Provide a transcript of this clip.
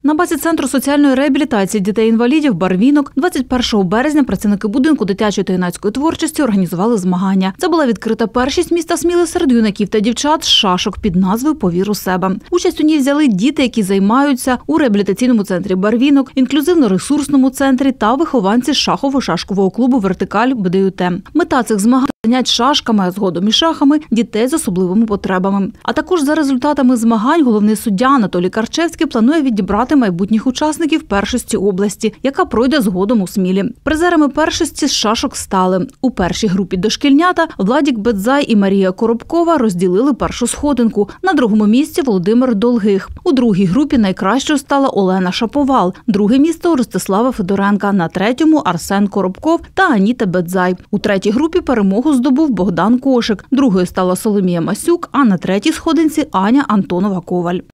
На базі Центру соціальної реабілітації дітей-інвалідів «Барвінок» 21 березня працівники будинку дитячої та юнацької творчості організували змагання. Це була відкрита першість міста Сміли серед юнаків та дівчат з шашок під назвою «Повір у себе». Участь у ній взяли діти, які займаються у реабілітаційному центрі «Барвінок», інклюзивно-ресурсному центрі та вихованці шахово-шашкового клубу «Вертикаль» БДЮТ. Мета цих змагань – занять шашками, а згодом і шахами дітей з особливими потребами. А також за результатами змагань головний суддя Анатолій Карчевський планує відібрати майбутніх учасників першості області, яка пройде згодом у Смілі. Призерами першості з шашок стали: у першій групі дошкільнята Владік Бедзай і Марія Коробкова розділили першу сходинку. На другому місці Володимир Долгих. У другій групі найкращою стала Олена Шаповал. Друге місце у Ростислава Федоренка. На третьому Арсен Коробков та Аніта Бедзай. У третій групі перемогу здобув Богдан Кошик. Другою стала Соломія Масюк, а на третій сходинці Аня Антонова-Коваль.